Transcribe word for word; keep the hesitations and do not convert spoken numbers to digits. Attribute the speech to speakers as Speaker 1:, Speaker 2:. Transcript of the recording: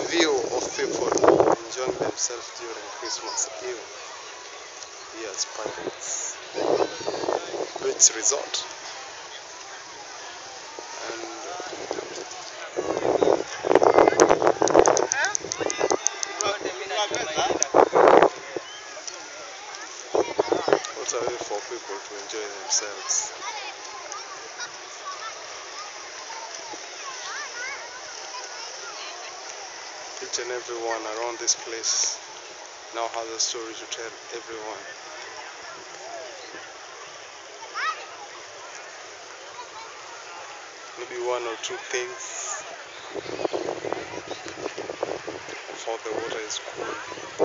Speaker 1: view of people enjoying themselves during Christmas Eve here at Pirates Beach Resort. And what a way for people to enjoy themselves. Each and everyone around this place now has a story to tell everyone. Maybe one or two things of how the water is cool.